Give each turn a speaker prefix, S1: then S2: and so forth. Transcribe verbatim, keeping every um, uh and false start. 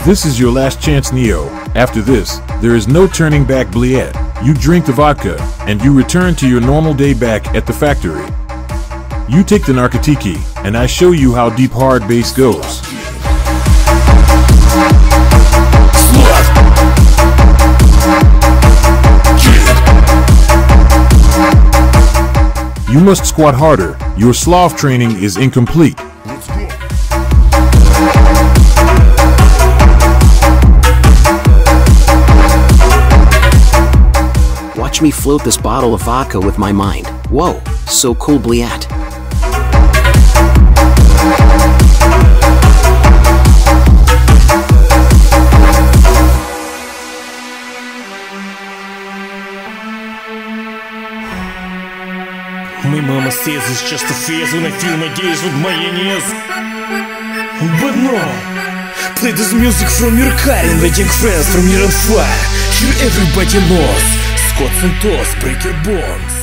S1: This is your last chance, Neo. After this, there is no turning back, Bliet. You drink the vodka, and you return to your normal day back at the factory. You take the narkotiki, and I show you how deep hard bass goes. You must squat harder. Your sloth training is incomplete.
S2: Watch me float this bottle of vodka with my mind. Whoa, so cool, Bliat.
S3: My mama says it's just a phase when I feel my days with mayonnaise. But no, play this music from your car, inviting friends from your fire. Here everybody knows Scots and toast, break your bones.